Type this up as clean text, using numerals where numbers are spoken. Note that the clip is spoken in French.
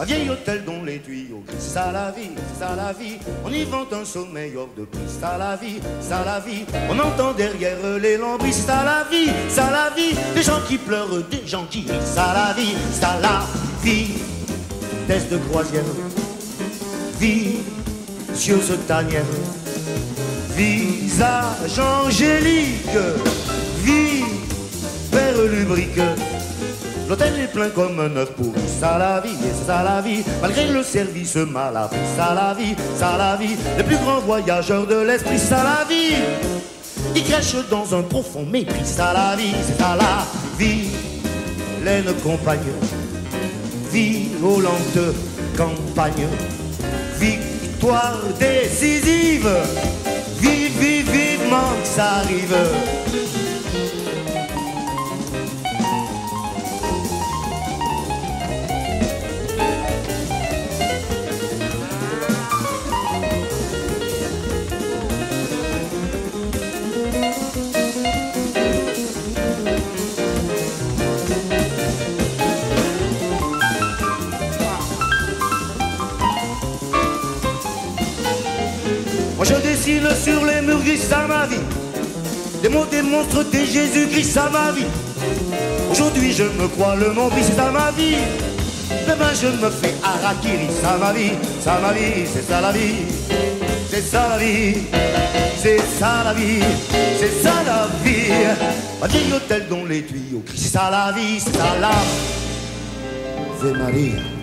Un vieil hôtel dont les tuyaux, c'est ça la vie, c'est ça la vie. On y vend un sommeil hors de prix, c'est ça la vie, ça la vie. On entend derrière les lambris, c'est ça la vie, ça la vie. Des gens qui pleurent, des gens qui rient, ça la vie, ça la vie. Test de croisière, vicieuse tanière, visage angélique, vie vers lubrique. L'hôtel est plein comme un œuf pourri, ça la vie, et c'est ça la vie. Malgré le service mal appris, ça la vie, ça la vie. Les plus grands voyageurs de l'esprit, ça la vie. Ils crèchent dans un profond mépris, ça la vie, c'est ça la vie. Laine compagne, violente campagne, victoire décisive, vive, vive, vivement que ça arrive. Moi je dessine sur les murs gris, ça ma vie. Des mots, des monstres, des Jésus-Christ, ça ma vie. Aujourd'hui je me crois le nombril, c'est ça ma vie. Demain je me fais harakiri, ça ma vie, ça ma vie, c'est ça la vie. C'est ça la vie, c'est ça la vie, c'est ça la vie. Un vieil hôtel dont les tuyaux crient, c'est ça la vie, c'est ça la vie. Maria.